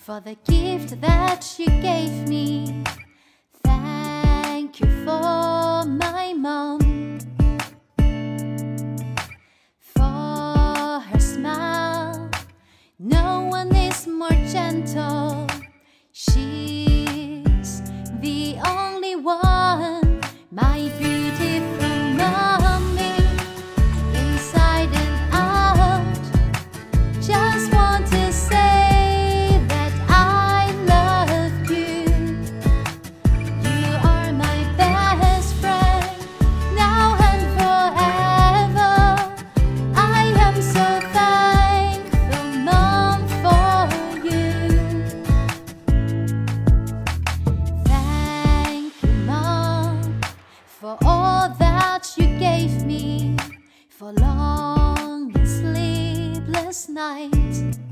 for the gift that you gave me. Thank you for my mom, for her smile. No one is more gentle. She's the only one, my beautiful mommy, inside and out. Just want to say that I love you. You are my best friend, now and forever. I am so thankful, Mom, for you. Thank you, Mom, for all that you gave me, for long and sleepless nights.